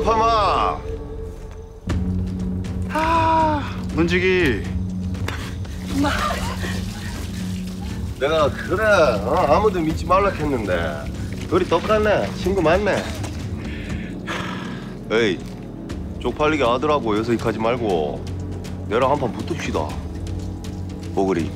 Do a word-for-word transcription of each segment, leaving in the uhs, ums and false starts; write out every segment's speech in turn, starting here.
파마. 아, 문지기. 내가 그래 어? 아무도 믿지 말라 했는데 둘이 똑같네. 친구 맞네. 에이, 쪽팔리게 하더라고. 여서익하지 말고 내랑 한판 붙읍시다. 보그리.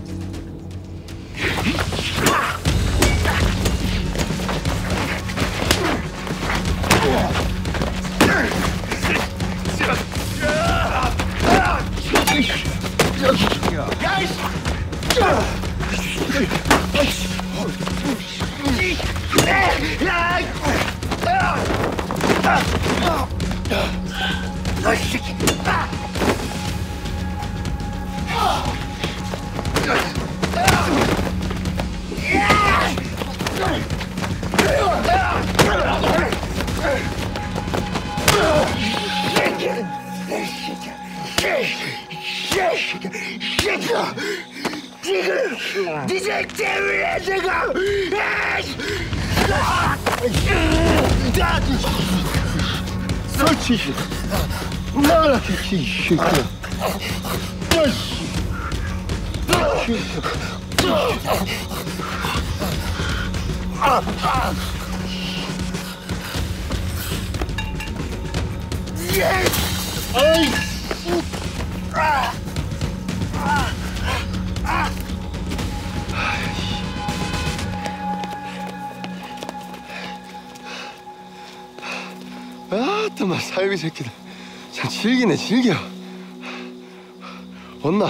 지금 니들 때문에 내가 설치 나가라 이 새끼야. 아따 마 사이비 새끼들 참 즐기네 즐겨. 온나?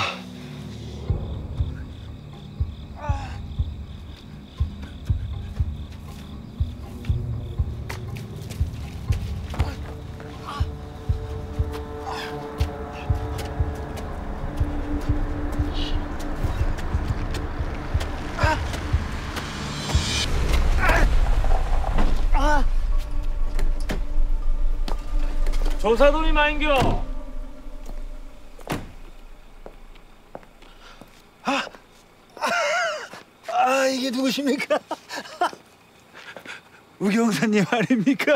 조사돈이 마인겨. 아, 아, 아 이게 누구십니까? 우경사님 아닙니까?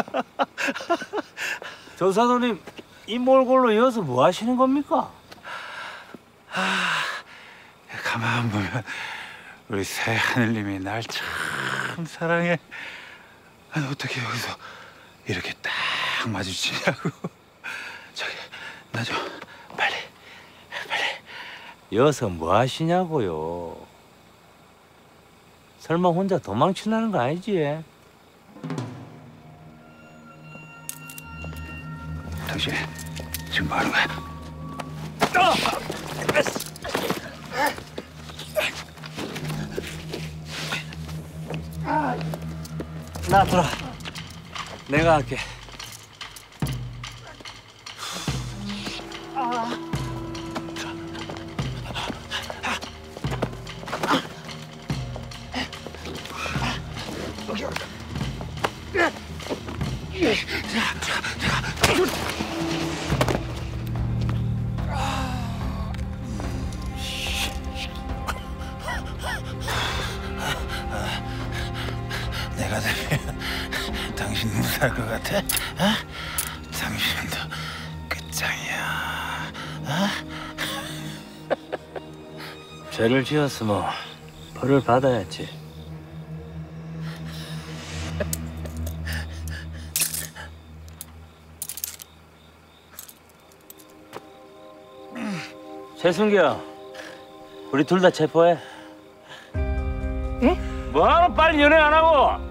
조사돈님 이 몰골로 이어서 뭐 하시는 겁니까? 아, 가만 보면 우리 새하늘님이 날 참 사랑해. 아니 어떻게 여기서 이렇게 딱 마주치냐고. 저기 나 좀 빨리 빨리. 이어서 뭐 하시냐고요? 설마 혼자 도망치려는 거 아니지? 당신 지금 뭐 하는 거야? 나 돌아. 내가 할게. 내가 되면 당신 무사할 것 같아? 어? 당신도 끝장이야. 어? 죄를 지었으면 벌을 받아야지. 최순기야, 우리 둘 다 체포해. 예? 뭐하러 빨리 연애 안 하고?